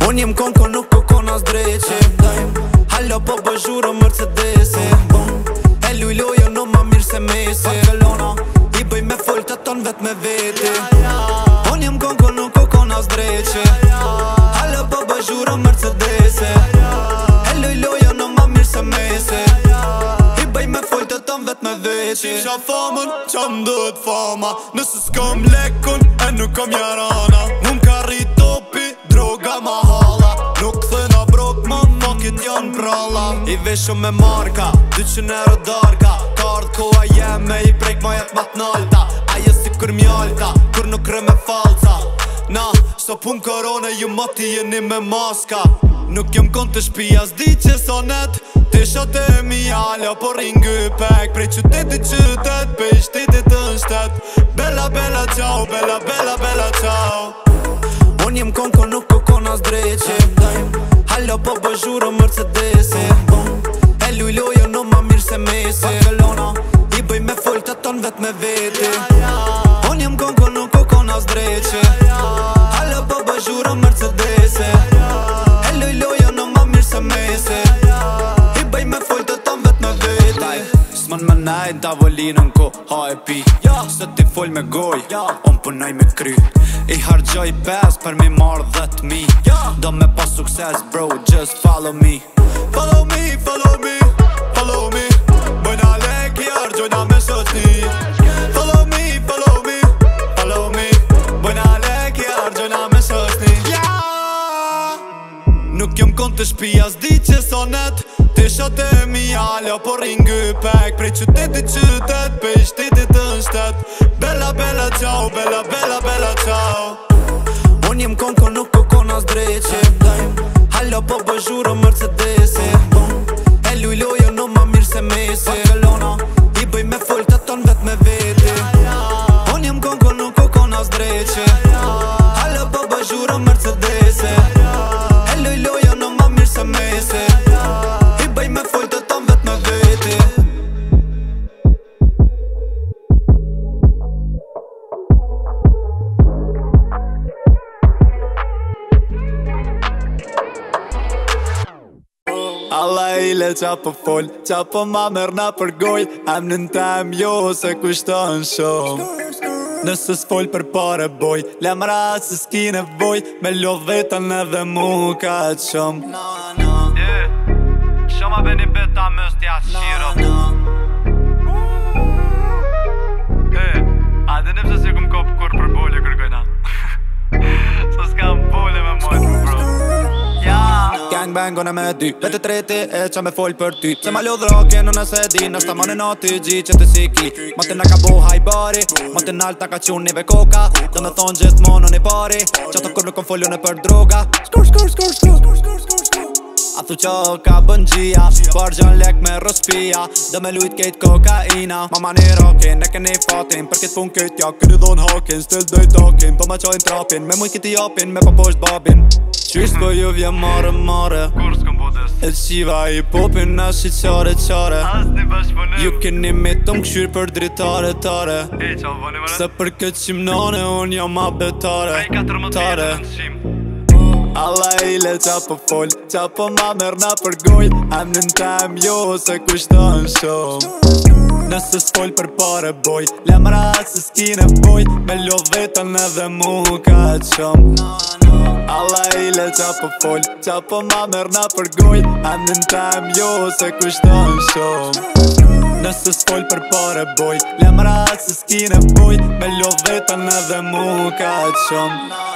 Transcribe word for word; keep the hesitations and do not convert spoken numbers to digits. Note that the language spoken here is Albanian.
Unë jem konko nuk ko kona zdreqe Hallo po bëzhuro Mercedese E luj lojo no ma mirë se Messi Barcelona I bëj me folta ton vet me vete Unë jem konko nuk ko kona zdreqe Hallo po bëzhuro Mercedese E luj lojo no ma mirë se Messi I bëj me folta ton vet me vete Qisha famën qa m'dët fama Nëse s'kom lekun e nuk kom jarana Mu m'ka rrit topi droga ma hala Nuk thëna brok më fuckit janë pralla I veshëm me marka, dyqin euro darka Kardë koha jeme i prejk ma jet mat nalta Aje si kur mjalta, kur nuk rë me falca Na, so pun korone ju mati jeni me maska Nuk jem kon të shpia s'di që sonet Tisha të e mi ala po ringu pek Prej qytetit qytet, pe i shtetit të në shtet Bella bella ciao, bella bella bella ciao Unë jem konko nuk ko kona zdreqe Hallo po bëzhuro Mercedese E luj lojo no ma mirë se Messi Barcelona I bëj me folta ton vet me vete Unë jem konko nuk ko kona zdreqe Hallo po bëzhuro Mercedese E luj lojo no ma mirë se Messi I bëj me folta ton vet me vete S'mon me najt tavolinën ko ha e pi Se ti fol me goj, on punaj me kry I hargjoj pes për mi marrë dhët mi Do me pas sukses bro, just follow me Follow me, follow me, follow me Bojna lek i hargjojna me shoqni Follow me, follow me, follow me Bojna lek i hargjojna me shoqni Nuk jem kon të shpia s'di që sonet Tisha të e mi ala po ringu pek Prej qytetit qytet, pe i shtetit të në shtet Bella bella ciao, bella bella bella ciao Unë jem konko nuk ko kona zdreqe Hallo po bëzhuro Mercedese E luj lojo no ma mirë se Messi Barcelona I bëj me folta ton vet me vete Unë jem konko nuk ko kona zdreqe Hallo po bëzhuro Mercedese E luj lojo no ma mirë se Messi I bëj me folta ton vet me vete Alla ile qa po fol, qa po ma merna për goj Emnin tem jo se kushton shumë Nëse s'fol për pare boj Lemra se s'ki nevoj Me lo vetën edhe mu ka qëm Shoma beni beta mëstja shiro A dhe nëpse se kum kop kur për bole kërkojna So s'kam bole me mojtë bro Gang bang gona me dy Vete treti e qa me fol për ty Se ma lodh roke në nëse di Nështë ta mani nati gji që të si ki Ma të nga ka bo hajbari Ma të nalt ta ka qunive koka Do me thonë gjithë mono një pari Qa të kur nuk kom folju në për droga Skur skur skur skur skur skur skur A thu qo ka bën gjia Par gjon lek me rospia Do me lujt kejt kokaina Mama një rokin e keni fatin Për kit pun kejt ja këri dhon hakin Stil doj takin Po ma qojnë trapin Me muj kiti japin Me pa posht babin Qysht po ju vje mare mare Kur s'kom bodes E qiva i popin na shi qare qare As një bashkëpunim Ju keni me të mkëshyr për dritare tare E qa voni vare Se për këtë qimnane unë jam abetare Prej katër më të jetë në qim Alla ile qa po fol Qa po ma merna për goj Emnin tem jo se kushton shumë Nëse s'fol për pare boj Lemra se s'ki nevoj Me lo vetën edhe mu ka qëm Alla ile qa po fol Qa po ma merna për goj Emnin tem jo se kushton shumë Nëse s'fol për pare boj Lemra se s'ki nevoj Me lo vetën edhe mu ka qëm